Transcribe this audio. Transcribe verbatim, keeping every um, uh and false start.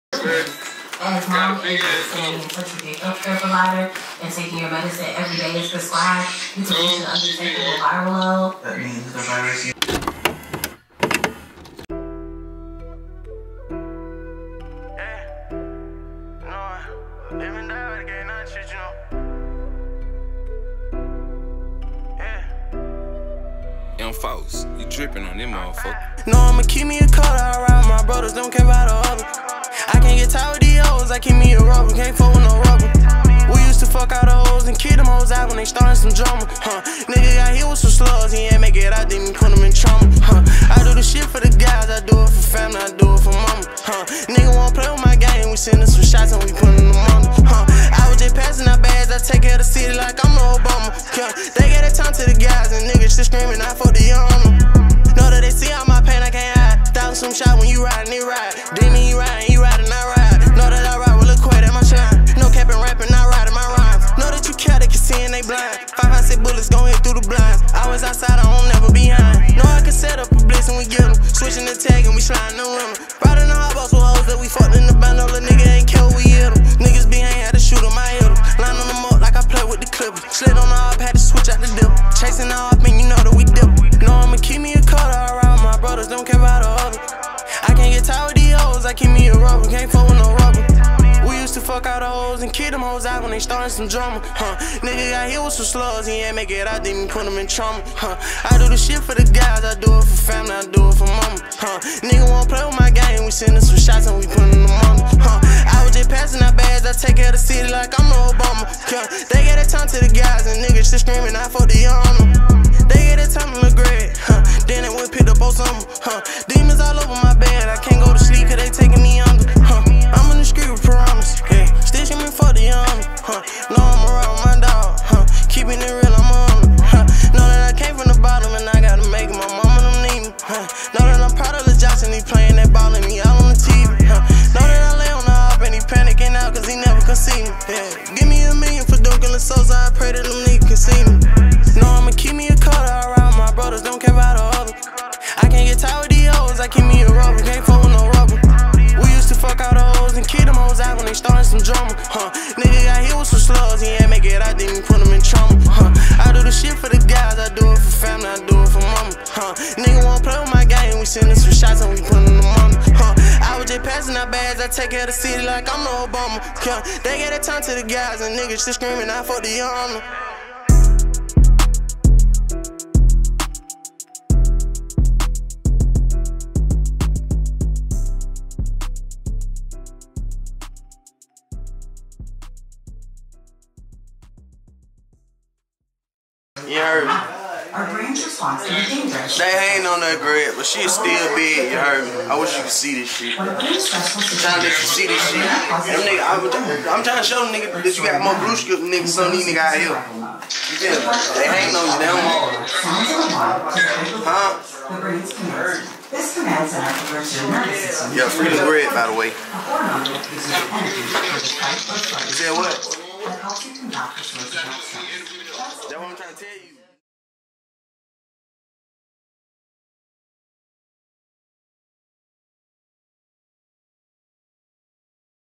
And his mom is staying in touch with your healthcare provider and taking your medicine every day as prescribed. You can reach an undetectable viral load. That means the virus. Young folks, you dripping on them motherfuckers. No, I'ma keep me a cutter, I ride with my brothers, don't care about the other. I can't get tired with these hoes, I keep me a rubber, can't fuck with no rubber. We used to fuck out the hoes and kick them hoes out when they started some drama, huh. Nigga got hit with some slugs, he ain't make it out, didn't put him in trauma, huh. I do the shit for the guys, I do it for family, I do it for mama, huh. Nigga wanna play with my game, we sending some shots and we putting them on, huh. I was just passing out bags, I take care of the city like I'm no Obama, huh. They get a time to the guys and niggas just screaming out for the young. Know that they see all my pain, I can't hide. Thousand some shot when you riding, they ride. Demon, you riding, you riding, I ride. Know that I ride with Lil Quay, that my shine. No capping, rapping, I riding my rhymes. Know that you care, they can see and they blind. Five, five, six bullets gon' hit through the blinds. I was outside, I don't never behind. Know I can set up a blitz and we get them. Switching the tag and we sliding the rental. Riding the hot box with hoes that we fucked in the band. No little nigga ain't care, we hit them. Niggas be ain't had to shoot them, I hit them. Line on them up like I play with the Clippers. Slid on the hop, had to switch out the dip. Chasing the hop and you know that we dip. Know I'ma keep me a cutter, I ride with my brothers, don't care about the other. I can't get tired with these hoes, I keep me a rubber, can't fuck with no rubber. We used to fuck out the hoes and kick them hoes out when they started some drama, huh. Nigga got hit with some slugs, he ain't make it out, didn't put him in trauma, huh. I do the shit for the guys, I do it for family, I do it for mama, huh. Nigga wanna play with my game, we sending some shots and we putting them on, huh. I was just passing out bags, I take care of the city like I'm no Obama, huh. They get a time to the guys and niggas just screaming out for the young. They get a time to look great, huh. Then they went picked up on something, huh. Demons all over my bed, I can't go to sleep cause they taking me under, huh. I'm in the street with promise, yeah. Still screaming for the young, huh. Know I'm around with my dog, huh. Keeping it real, I'm on, huh. Know that I came from the bottom and I gotta make it, my mama don't need me, huh. Know that I'm proud of the Johnson, he playing that ball and me out on the T V, huh. Know that I lay on the hop and he panicking out cause he never can see me, yeah. Give me a million for dunking the souls, I pray that them niggas can see me. Know I'ma keep me a cutter, I ride with my brothers, don't care about the other. I can't get tired with these hoes, I keep me a rubber, can't fuck with no rubber. We used to fuck out the hoes and kick them hoes out when they started some drama, huh. Nigga got hit with some slugs, he ain't make it out, didn't put him in trauma, huh. I do the shit for the guys, I do it for family, I do it for mama, huh. Nigga wanna play with my game, we sending some shots and we putting them on, huh. I was just passing out bags, I take care of the city like I'm no Obama, huh. They get a time to the guys and niggas just screaming out for the young. You heard me? Our brain's response to the danger. They ain't on that great, but shit still big, you heard me? I wish you could see this shit. I'm trying to let you see this shit. Them nigga, I'm, I'm trying to show them niggas that you got more blue script than niggas, some of these niggas out here. You feel me? They ain't on you, they don't want you. Huh? This commands an nervous system. Yeah, freedom bread, by the way. You said what?